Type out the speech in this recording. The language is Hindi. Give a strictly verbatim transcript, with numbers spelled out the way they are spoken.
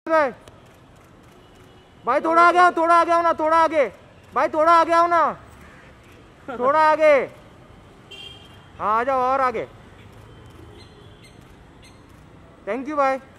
भाई भाई थोड़ा आगे आओ, थोड़ा आगे आओ ना, थोड़ा आगे भाई, थोड़ा आगे आओ ना, थोड़ा आगे। हाँ आ जाओ और आगे। थैंक यू भाई।